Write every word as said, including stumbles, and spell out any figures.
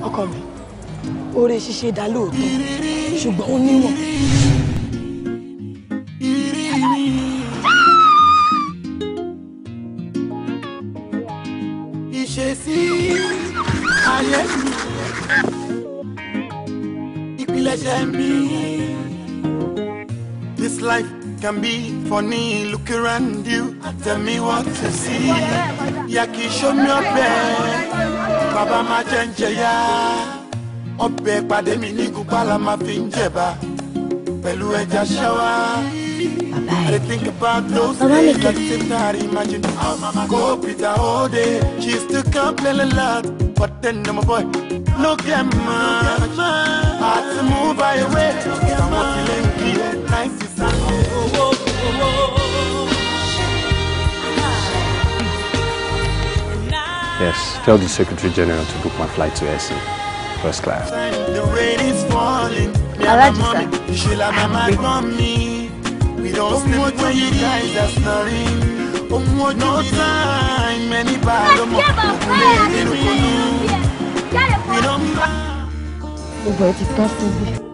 ọkọ mi oore ṣíṣe dá lóòótọ́ ṣùgbọ́n ó níwọ̀n. ìṣesí ayé mi ìpilẹ̀ṣẹ̀ mi. This life can be funny, look around you, tell me what to see. Yaki show me up there, Baba ma jẹ́njẹ́ ya. Ọbẹ̀ pàdé mi ní Gupala ma fi ń jẹba. Pẹ̀lú ẹja ṣáwá. I think about those days that sit there, imagine. Go Peter all day, she used to complain a lot. But then my boy, look at much. Hard to move by away. Someone feeling good, nice to see. Yes, tell the Secretary General to book my flight to S A, first class. The rain is falling. We don't sleep when you guys are snoring. No time, many bad. We don't. Gbogbo ẹ ti tán síbi.